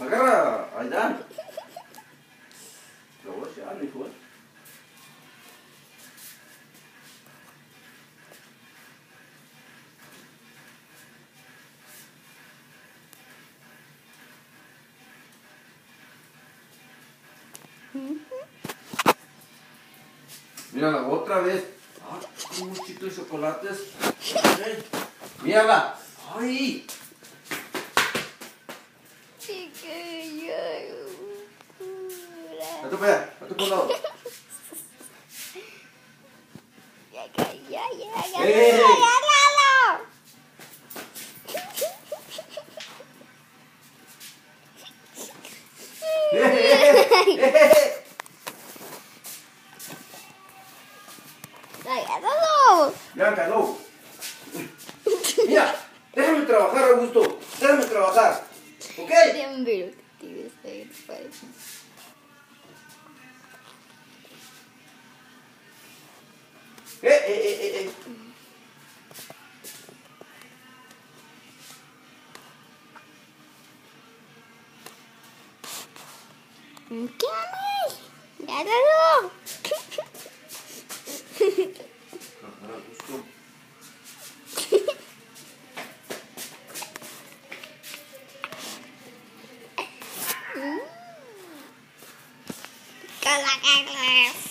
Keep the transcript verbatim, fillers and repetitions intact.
Agarra, Aidan. Lo voy a echar, hijo. Mírala, otra vez. Ah, un muchito de chocolates. Ay, mírala. Ay. A tu para allá, a tu por un lado. Ya, ya, ya, ya, ¡Ey! agárralo. ¡Eh, eh, eh! Agárralo. Bianca, no. Mira, déjame trabajar, Augusto. Déjame trabajar. ¿Ok? Bien virus que tienes ahí, padre. Eh, eh, eh, eh, eh. ¿Qué haces? Agárralo. Ajá, Augusto. Cala, cala.